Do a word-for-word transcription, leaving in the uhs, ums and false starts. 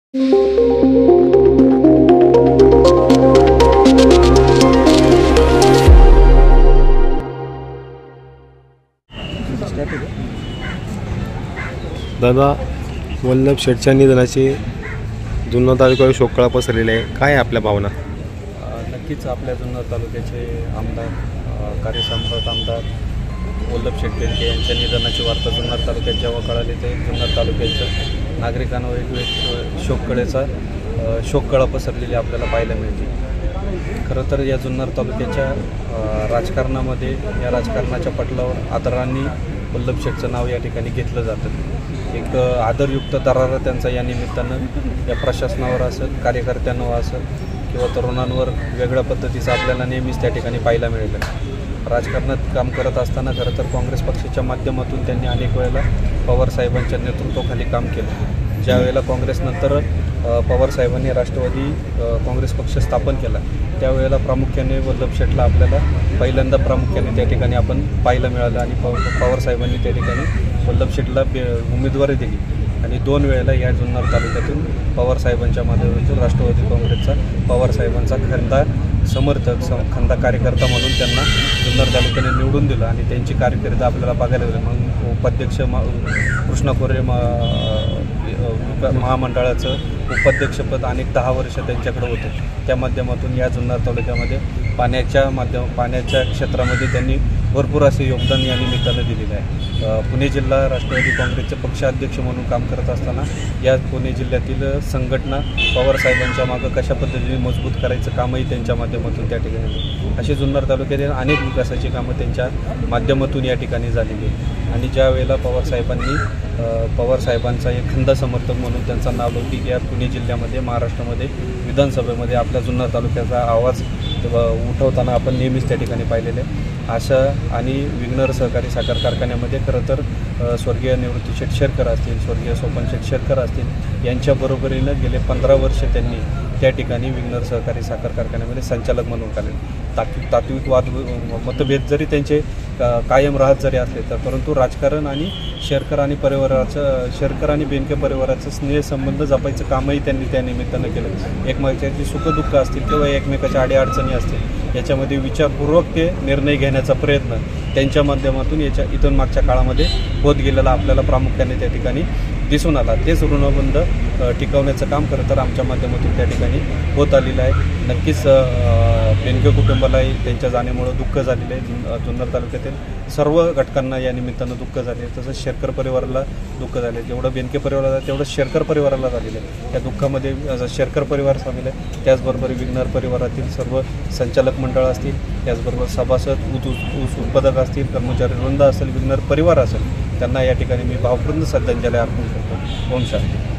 दादा, वल्लभ शेठच्या निधनाची जुन्नर तालुक्यावर शोककळा पसरलेली आहे. काय आहे आपल्या भावना? नक्कीच आपल्या जुन्नर तालुक्याचे आमदार, कार्यसम्राट आमदार वल्लभ शेठ बेनके यांच्या निधनाची वार्ता जुन्नर तालुक्यात जेव्हा कळाली ते जुन्नर तालुक्याच्या नागरिकांवर एक वेळ शोककळेचा शोककळा पसरलेली आपल्याला पाहायला मिळते. खरं तर या जुन्नर तालुक्याच्या राजकारणामध्ये, या राजकारणाच्या पटलावर आदरांनी वल्लभ शेठचं नाव या ठिकाणी घेतलं जातं. एक आदरयुक्त दरारा त्यांचा या निमित्तानं या प्रशासनावर असेल, कार्यकर्त्यांवर असेल किंवा तरुणांवर वेगळ्या पद्धतीचं आपल्याला नेहमीच त्या ठिकाणी पाहायला मिळेल. राजकारणात काम करत असताना खरं तर काँग्रेस पक्षाच्या माध्यमातून त्यांनी अनेक वेळेला पवारसाहेबांच्या नेतृत्वाखाली काम केलं. ज्या वेळेला काँग्रेसनंतर पवारसाहेबांनी राष्ट्रवादी काँग्रेस पक्ष स्थापन केला त्यावेळेला प्रामुख्याने वल्लभ शेठला आपल्याला पहिल्यांदा प्रामुख्याने त्या ठिकाणी आपण पाहायला मिळालं आणि प पवारसाहेबांनी त्या ठिकाणी वल्लभ शेठला उमेदवारी दिली आणि दोन वेळेला या जुन्नर तालुक्यातून पवारसाहेबांच्या माध्यमातून राष्ट्रवादी काँग्रेसचा पवारसाहेबांचा खंदा समर्थक सम खंदा कार्यकर्ता म्हणून त्यांना जुन्नर तालुक्याने निवडून दिलं आणि त्यांची कारकीर्द आपल्याला बघायला गेलं. मग उपाध्यक्ष मा कृष्णा खोरे मा महामंडळाचं उपाध्यक्षपद अनेक दहा वर्ष त्यांच्याकडे होतं. त्या माध्यमातून या जुन्नर तालुक्यामध्ये पाण्याच्या माध्यम पाण्याच्या क्षेत्रामध्ये त्यांनी भरपूर असे योगदान या निमित्तानं दिलेलं आहे. पुणे जिल्हा राष्ट्रवादी काँग्रेसचे पक्षाध्यक्ष म्हणून काम करत असताना या पुणे जिल्ह्यातील संघटना पवारसाहेबांच्या मागं कशा पद्धतीने मजबूत करायचं कामही त्यांच्या माध्यमातून त्या ठिकाणी अशी जुन्नर तालुक्यातील अनेक विकासाची कामं त्यांच्या माध्यमातून या ठिकाणी झालेली आहेत. आणि ज्या वेळेला पवारसाहेबांनी पवारसाहेबांचा एक खंदा समर्थक म्हणून त्यांचा नाव लौकिक या पुणे जिल्ह्यामध्ये महाराष्ट्रामध्ये विधानसभेमध्ये आपल्या जुन्नर तालुक्याचा आवाज उठवताना आपण नेहमीच त्या ठिकाणी पाहिलेले. अशा आणि विघ्नर सहकारी साखर कारखान्यामध्ये खरं तर स्वर्गीय निवृत्ती शेठ शेरकर असतील, स्वर्गीय सोपन शेठ शेरकर असतील यांच्याबरोबरीनं गेले पंधरा वर्ष त्यांनी त्या ठिकाणी विघ्नर सहकारी साखर कारखान्यामध्ये संचालक म्हणून काढले. तात्विक तात्विक वाद मतभेद जरी त्यांचे कायम राहत जरी असले तर परंतु राजकारण आणि शेरकर आणि परिवाराचं शेरकर आणि बेनके परिवाराचं स्नेहसंबंध जपायचं कामही त्यांनी त्या निमित्तानं केलं. एकमेकाची सुखदुःख असतील किंवा एकमेकाच्या अडीअडचणी असतील याच्यामध्ये विचारपूर्वक ते निर्णय घेण्याचा प्रयत्न त्यांच्या माध्यमातून याच्या इथून मागच्या काळामध्ये होत गेलेला आपल्याला प्रामुख्याने त्या ठिकाणी दिसून आला. तेच ऋणबंध टिकवण्याचं काम खरं तर आमच्या माध्यमातून त्या ठिकाणी होत आलेलं आहे. नक्कीच बेनके कुटुंबालाही त्यांच्या जाण्यामुळं दुःख झालेलं आहे. जुन्नर तालुक्यातील सर्व घटकांना या निमित्तानं दुःख झाले आहे. तसंच शेरकर परिवाराला दुःख झाले. जेवढं बेनके परिवाराला तेवढं शेरकर परिवाराला झालेलं आहे. त्या दुःखामध्ये शेरकर परिवार सामील आहे. त्याचबरोबर विघ्नर परिवारातील सर्व संचालक मंडळ असतील, त्याचबरोबर सभासद, ऊस ऊस उत्पादक असतील, कर्मचारी वृंद असेल, विघ्नर परिवार असेल, त्यांना या ठिकाणी मी भावपूर्ण श्रद्धांजली अर्पण करतो. ओम शांती.